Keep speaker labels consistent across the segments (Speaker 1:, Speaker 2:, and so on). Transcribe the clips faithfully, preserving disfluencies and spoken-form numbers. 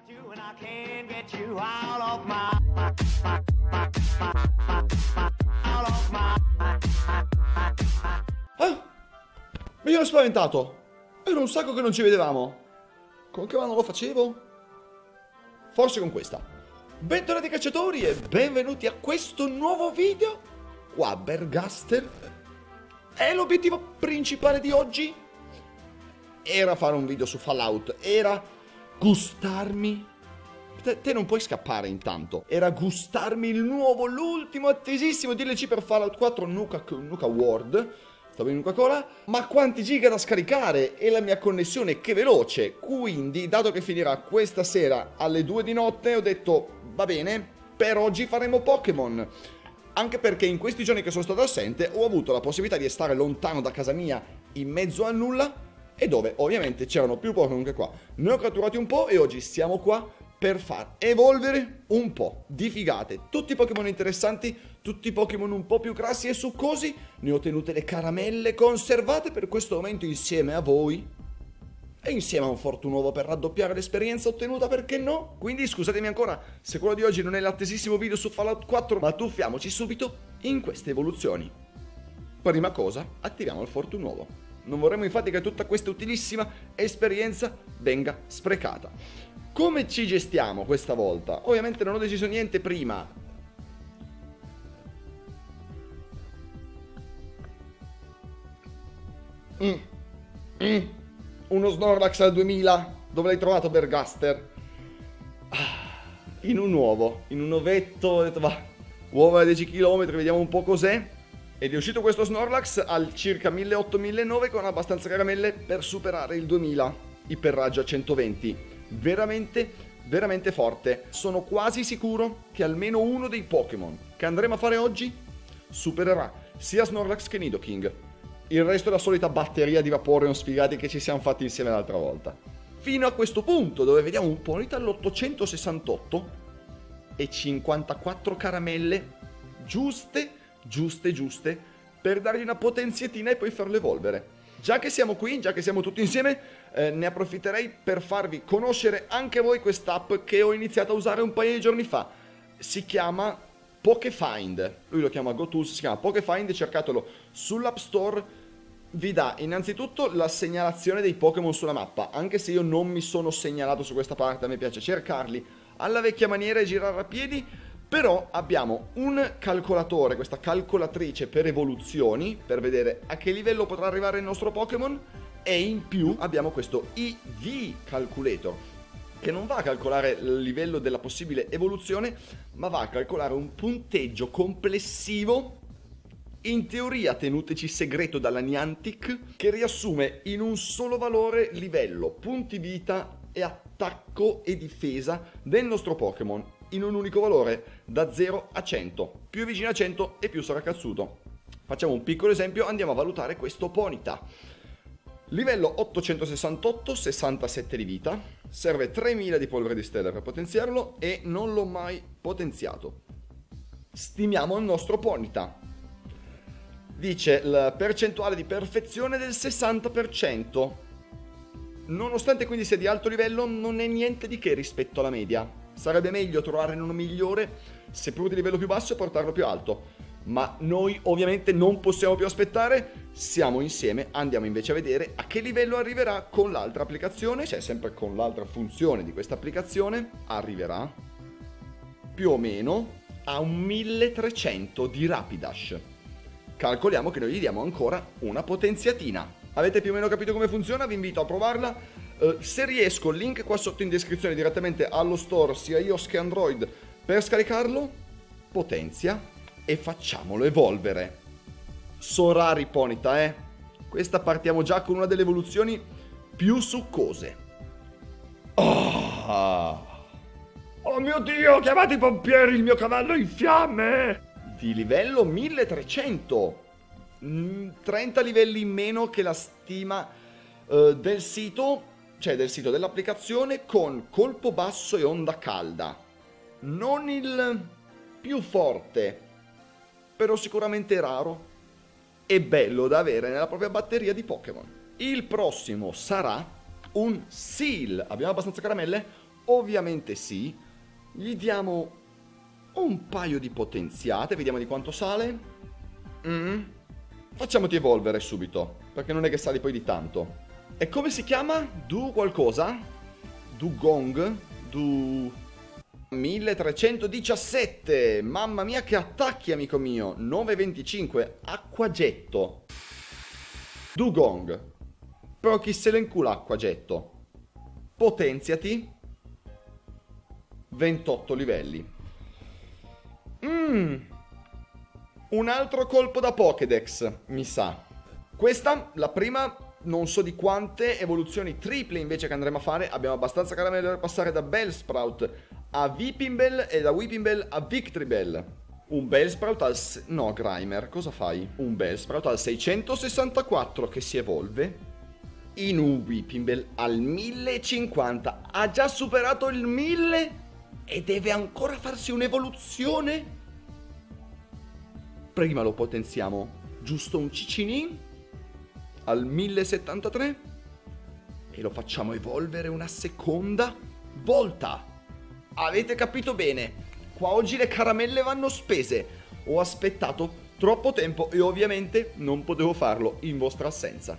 Speaker 1: Ah, mi ero spaventato. Era un sacco che non ci vedevamo. Con che mano lo facevo? Forse con questa. Bentornati cacciatori e benvenuti a questo nuovo video qua a Bergaster. E l'obiettivo principale di oggi era fare un video su Fallout. Era gustarmi... Te, te non puoi scappare intanto. Era gustarmi il nuovo, l'ultimo attesissimo D L C per Fallout quattro Nuka, Nuka World. Stavo in Coca-Cola. Ma quanti giga da scaricare? E la mia connessione che veloce. Quindi, dato che finirà questa sera alle due di notte, ho detto, va bene, per oggi faremo Pokémon. Anche perché in questi giorni che sono stato assente ho avuto la possibilità di stare lontano da casa mia, in mezzo al nulla, e dove ovviamente c'erano più Pokémon che qua. Ne ho catturati un po' e oggi siamo qua per far evolvere un po' di figate. Tutti i Pokémon interessanti, tutti i Pokémon un po' più grassi e succosi. Ne ho tenute le caramelle conservate per questo momento insieme a voi. E insieme a un Fortunovo per raddoppiare l'esperienza ottenuta, perché no? Quindi scusatemi ancora se quello di oggi non è l'attesissimo video su Fallout quattro, ma tuffiamoci subito in queste evoluzioni. Prima cosa, attiviamo il Fortunovo. Non vorremmo infatti che tutta questa utilissima esperienza venga sprecata. Come ci gestiamo questa volta? Ovviamente non ho deciso niente prima. Mm. Mm. Uno Snorlax al duemila. Dove l'hai trovato, Bergaster? Ah, in un uovo, in un ovetto. Ho detto va, uova a dieci chilometri, vediamo un po' cos'è. Ed è uscito questo Snorlax al circa milleottocento millenovecento con abbastanza caramelle per superare il duemila iperraggio a centoventi. Veramente, veramente forte. Sono quasi sicuro che almeno uno dei Pokémon che andremo a fare oggi supererà sia Snorlax che Nidoking. Il resto è la solita batteria di Vaporeon sfigati che ci siamo fatti insieme l'altra volta. Fino a questo punto, dove vediamo un Ponyta all'ottocentosessantotto e cinquantaquattro caramelle giuste, giuste, giuste per dargli una potenziatina e poi farlo evolvere. Già che siamo qui, già che siamo tutti insieme, eh, ne approfitterei per farvi conoscere anche voi quest'app che ho iniziato a usare un paio di giorni fa. Si chiama Pokéfind. Lui lo chiama GoTools, si chiama Pokéfind, cercatelo sull'App Store. Vi dà innanzitutto la segnalazione dei Pokémon sulla mappa, anche se io non mi sono segnalato su questa parte, a me piace cercarli alla vecchia maniera e girare a piedi. Però abbiamo un calcolatore, questa calcolatrice per evoluzioni, per vedere a che livello potrà arrivare il nostro Pokémon, e in più abbiamo questo E V Calculator, che non va a calcolare il livello della possibile evoluzione, ma va a calcolare un punteggio complessivo, in teoria tenuteci segreto dalla Niantic, che riassume in un solo valore livello, punti vita e attacco e difesa del nostro Pokémon, in un unico valore, da zero a cento. Più vicino a cento e più sarà cazzuto. Facciamo un piccolo esempio, andiamo a valutare questo Ponyta. Livello ottocentosessantotto, sessantasette di vita, serve tremila di polvere di stella per potenziarlo e non l'ho mai potenziato. Stimiamo il nostro Ponyta. Dice la percentuale di perfezione del sessanta per cento. Nonostante quindi sia di alto livello, non è niente di che rispetto alla media. Sarebbe meglio trovare uno migliore, seppur di livello più basso, e portarlo più alto. Ma noi ovviamente non possiamo più aspettare, siamo insieme, andiamo invece a vedere a che livello arriverà con l'altra applicazione, cioè sempre con l'altra funzione di questa applicazione, arriverà più o meno a un milletrecento di Rapidash. Calcoliamo che noi gli diamo ancora una potenziatina. Avete più o meno capito come funziona? Vi invito a provarla. Uh, se riesco, link qua sotto in descrizione direttamente allo store, sia iOS che Android, per scaricarlo. Potenzia e facciamolo evolvere. Sono rari Ponyta, eh? Questa partiamo già con una delle evoluzioni più succose. Oh, oh mio Dio, chiamate i pompieri, il mio cavallo è in fiamme! Di livello milletrecento. trenta livelli in meno che la stima uh, del sito, cioè del sito dell'applicazione, con colpo basso e onda calda. Non il più forte, però sicuramente raro e bello da avere nella propria batteria di Pokémon. Il prossimo sarà un Seel. Abbiamo abbastanza caramelle? Ovviamente sì. Gli diamo un paio di potenziate, vediamo di quanto sale. Mm. Facciamoti evolvere subito, perché non è che sali poi di tanto. E come si chiama? Du qualcosa? Dugong? Du... milletrecentodiciassette. Mamma mia che attacchi, amico mio. nove venticinque. Acquagetto. Dugong. Però chi se lo incula acquagetto? Potenziati. ventotto livelli. Mmm. Un altro colpo da Pokédex, mi sa. Questa, la prima, non so di quante evoluzioni triple invece che andremo a fare. Abbiamo abbastanza caramelle per passare da Bellsprout a Weepinbell e da Weepinbell a Victreebel. Un Bellsprout al... no, Grimer, cosa fai? Un Bellsprout al seicentosessantaquattro che si evolve in un Weepinbell al millecinquanta. Ha già superato il mille e deve ancora farsi un'evoluzione? Prima lo potenziamo giusto un cicinin al millesettantatré e lo facciamo evolvere una seconda volta. Avete capito bene? Qua oggi le caramelle vanno spese. Ho aspettato troppo tempo e ovviamente non potevo farlo in vostra assenza.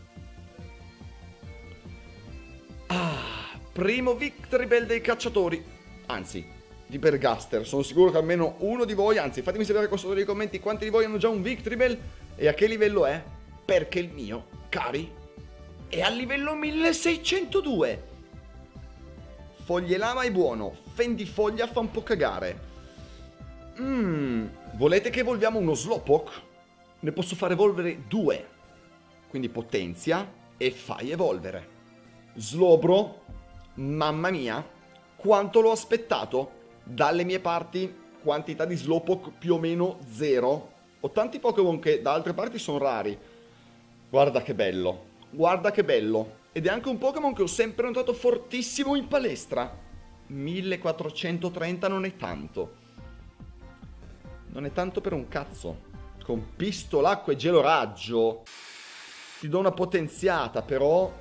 Speaker 1: Ah, primo Victreebel dei cacciatori. Anzi, di Bergaster. Sono sicuro che almeno uno di voi, anzi fatemi sapere qua sotto nei commenti quanti di voi hanno già un Victreebel e a che livello è, perché il mio, cari, è al livello milleseicentodue. Foglielama è buono, fendifoglia fa un po' cagare. Mmm, volete che evolviamo uno Slowpoke? Ne posso far evolvere due. Quindi potenzia e fai evolvere. Slowbro, mamma mia, quanto l'ho aspettato. Dalle mie parti, quantità di Slowpoke più o meno zero. Ho tanti Pokémon che da altre parti sono rari. Guarda che bello. Guarda che bello. Ed è anche un Pokémon che ho sempre notato fortissimo in palestra. millequattrocentotrenta non è tanto. Non è tanto per un cazzo. Con pistolacqua e gelo raggio ti do una potenziata, però...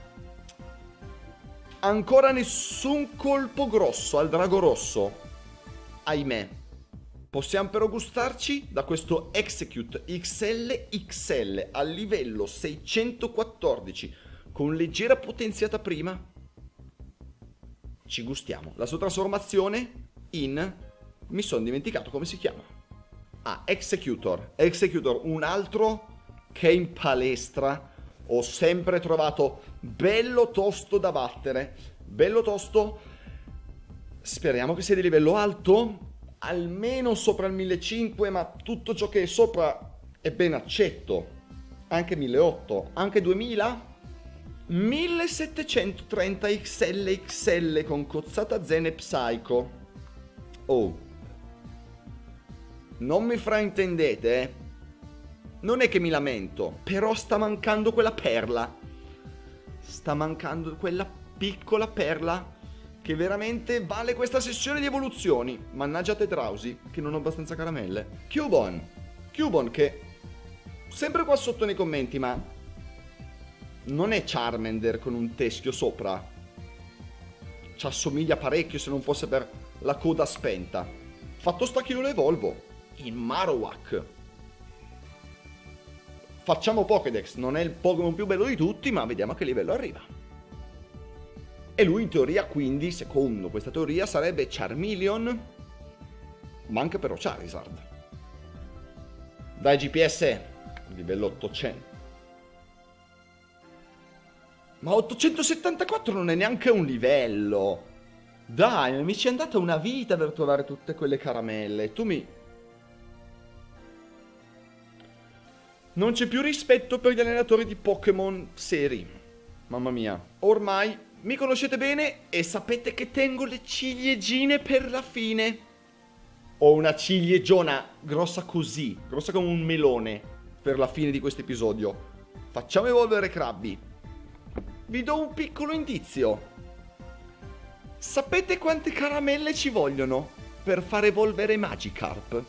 Speaker 1: ancora nessun colpo grosso al drago rosso. Ahimè. Possiamo però gustarci da questo Execute X L X L a livello seicentoquattordici con leggera potenziata prima. Ci gustiamo la sua trasformazione in... mi sono dimenticato come si chiama. Ah, Executor. Executor, un altro che in palestra ho sempre trovato bello tosto da battere. Bello tosto. Speriamo che sia di livello alto. Almeno sopra il millecinquecento, ma tutto ciò che è sopra è ben accetto. Anche milleottocento, anche duemila. millesettecentotrenta X L X L con cozzata Zen e Psycho. Oh. Non mi fraintendete, eh. Non è che mi lamento, però sta mancando quella perla. Sta mancando quella piccola perla che veramente vale questa sessione di evoluzioni. Mannaggia te Drowsy, che non ho abbastanza caramelle. Cubone. Cubone che... sempre qua sotto nei commenti, ma... non è Charmander con un teschio sopra. Ci assomiglia parecchio se non fosse per la coda spenta. Fatto sta che io lo evolvo in Marowak. Facciamo Pokédex, non è il Pokémon più bello di tutti, ma vediamo a che livello arriva. E lui in teoria, quindi, secondo questa teoria, sarebbe Charmeleon, manca però Charizard. Dai G P S, livello ottocento. Ma ottocentosettantaquattro non è neanche un livello. Dai, mi ci è andata una vita per trovare tutte quelle caramelle. Tu mi... non c'è più rispetto per gli allenatori di Pokémon seri. Mamma mia. Ormai mi conoscete bene e sapete che tengo le ciliegine per la fine. Ho una ciliegiona grossa così, grossa come un melone, per la fine di questo episodio. Facciamo evolvere Krabby. Vi do un piccolo indizio. Sapete quante caramelle ci vogliono per far evolvere Magikarp?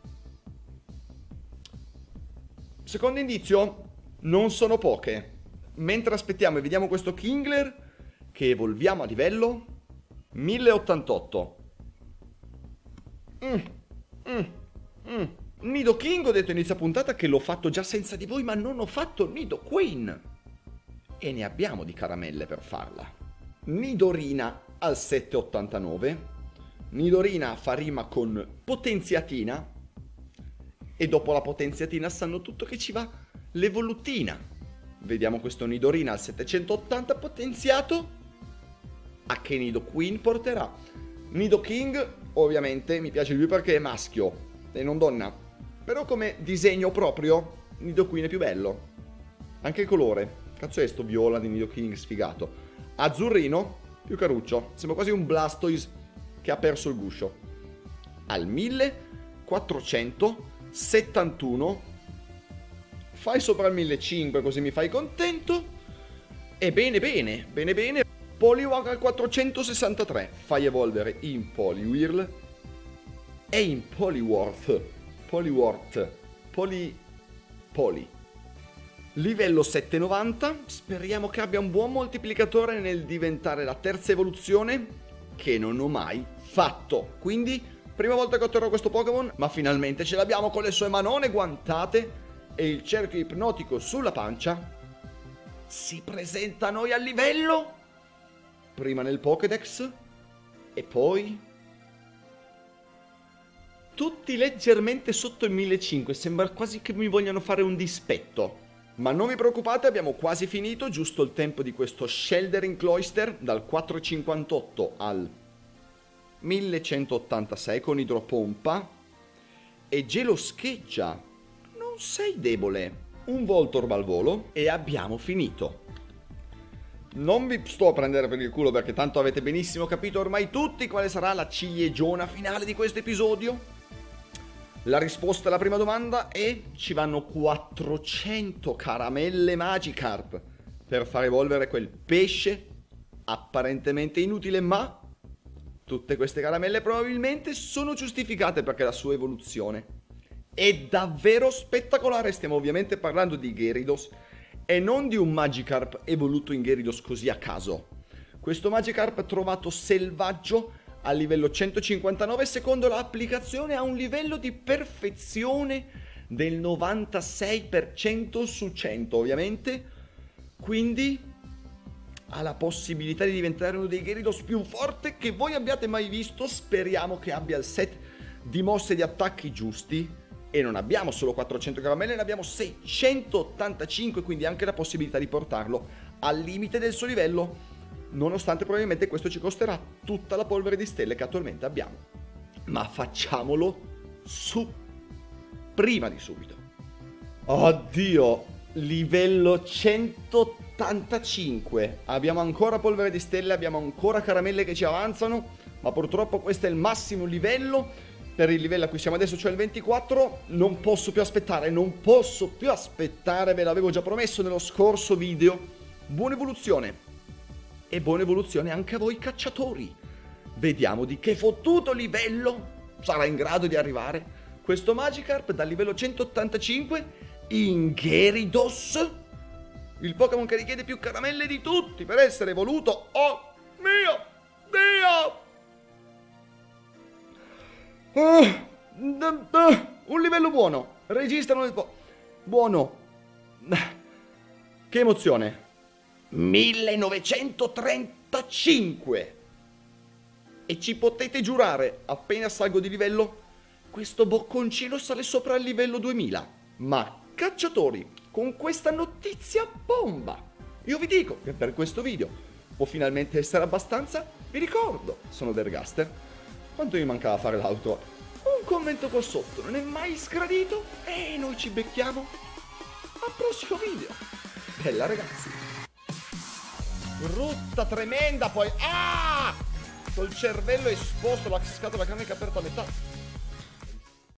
Speaker 1: Secondo indizio, non sono poche. Mentre aspettiamo e vediamo questo Kingler che evolviamo a livello mille e ottantotto. Mm, mm, mm. Nidoking, ho detto inizio puntata che l'ho fatto già senza di voi, ma non ho fatto Nidoqueen. E ne abbiamo di caramelle per farla. Nidorina al sette e ottantanove. Nidorina fa rima con potenziatina. E dopo la potenziatina sanno tutto che ci va l'evolutina. Vediamo questo Nidorina al settecentottanta potenziato. A che Nidoqueen porterà? Nidoking, ovviamente, mi piace di più perché è maschio e non donna. Però come disegno proprio, Nidoqueen è più bello. Anche il colore. Cazzo è sto viola di Nidoking sfigato. Azzurrino, più caruccio. Sembra quasi un Blastoise che ha perso il guscio. Al millequattrocentosettantuno. Fai sopra il millecinquecento così mi fai contento. E bene bene, bene bene. Poliwag al quattrocentosessantatré. Fai evolvere in Poliwhirl e in Poliworth. Poliworth. Poli... Poli. Livello settecentonovanta. Speriamo che abbia un buon moltiplicatore nel diventare la terza evoluzione, che non ho mai fatto. Quindi, prima volta che otterrò questo Pokémon, ma finalmente ce l'abbiamo con le sue manone guantate e il cerchio ipnotico sulla pancia. Si presenta a noi al livello, prima nel Pokédex e poi tutti leggermente sotto il millecinquecento. Sembra quasi che mi vogliano fare un dispetto. Ma non vi preoccupate, abbiamo quasi finito, giusto il tempo di questo Sheldering Cloyster dal quattrocentocinquantotto al millecentottantasei con idropompa e gelo scheggia. Non sei debole. Un Voltorb al volo e abbiamo finito. Non vi sto a prendere per il culo perché tanto avete benissimo capito ormai tutti quale sarà la cilieggiona finale di questo episodio. La risposta alla prima domanda è: ci vanno quattrocento caramelle Magikarp per far evolvere quel pesce apparentemente inutile, ma tutte queste caramelle probabilmente sono giustificate perché la sua evoluzione è davvero spettacolare. Stiamo ovviamente parlando di Gyarados e non di un Magikarp evoluto in Gyarados così a caso. Questo Magikarp trovato selvaggio a livello centocinquantanove, secondo l'applicazione ha un livello di perfezione del novantasei per cento su cento ovviamente, quindi ha la possibilità di diventare uno dei Gyarados più forti che voi abbiate mai visto. Speriamo che abbia il set di mosse e di attacchi giusti e non abbiamo solo quattrocento caramelle, ne abbiamo seicentottantacinque, quindi anche la possibilità di portarlo al limite del suo livello, nonostante probabilmente questo ci costerà tutta la polvere di stelle che attualmente abbiamo. Ma facciamolo su prima di subito. Oddio, livello centottantacinque. Abbiamo ancora polvere di stelle, abbiamo ancora caramelle che ci avanzano, ma purtroppo questo è il massimo livello. Per il livello a cui siamo adesso, cioè il ventiquattro, non posso più aspettare, non posso più aspettare, ve l'avevo già promesso nello scorso video. Buona evoluzione! E buona evoluzione anche a voi cacciatori. Vediamo di che fottuto livello sarà in grado di arrivare questo Magikarp dal livello centottantacinque in Gyarados, il Pokémon che richiede più caramelle di tutti per essere evoluto. Oh mio Dio! Uh, uh, uh, un livello buono. Registrano il po'. Buono. Che emozione. millenovecentotrentacinque. E ci potete giurare, appena salgo di livello, questo bocconcino sale sopra il livello duemila. Ma cacciatori, con questa notizia bomba, io vi dico che per questo video può finalmente essere abbastanza. Vi ricordo, sono Bergaster. Quanto mi mancava fare l'altro? Un commento qua sotto, non è mai sgradito. E noi ci becchiamo al prossimo video. Bella ragazzi. Brutta tremenda poi. Ah! Col cervello esposto, la scatola cranica aperta a metà.